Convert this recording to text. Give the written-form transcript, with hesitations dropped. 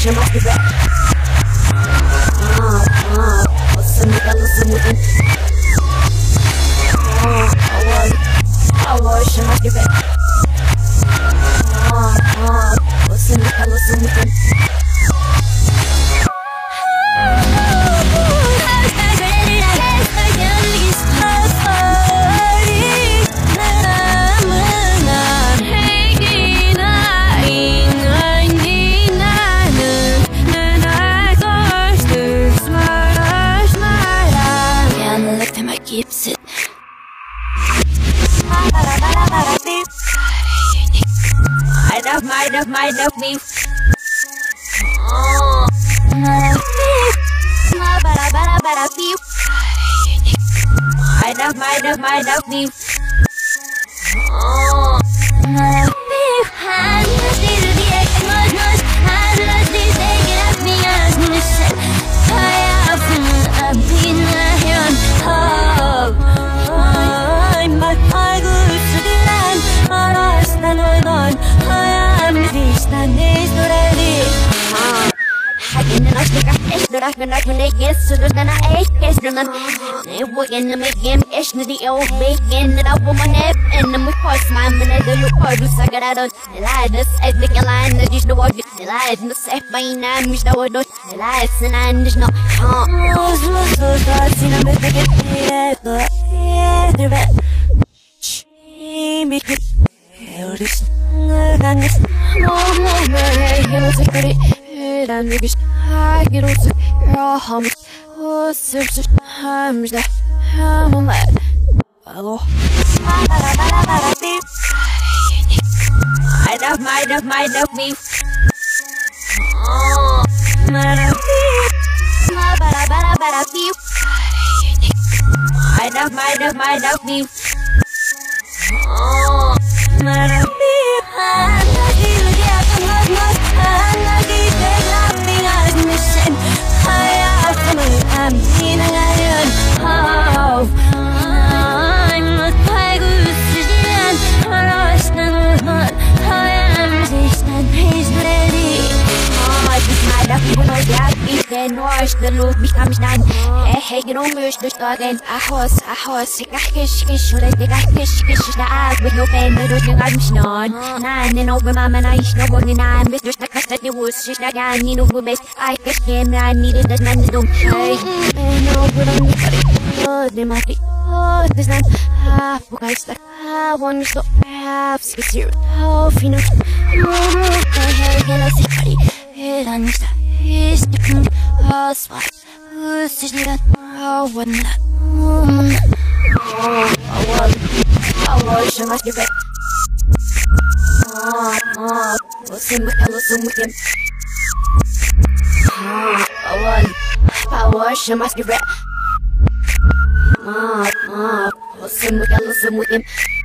she must be back. Listen with him. Power, she must be back. Listen with him. Keeps it. I love me. Oh, I love me. Oh, I love me. Oh, I love me. Oh, the loop becomes done. Hey, you don't wish to start again. A horse, kish, or they got kish, the eyes with no pain, but don't I'm snod. Nine and over my man, I know what I'm with just the cut that the woods, just like I need over base. I kiss him, I needed that man to do. Hey, no, but I'm not. They might be. Oh, there's not half, but I stuck. I want to stop half, six here. Oh, you know, the hell can I see? It understand. Is the spot. Who's this? Oh, what not? Oh, she must be back. Listen with him. Power, she must be back. Listen with him.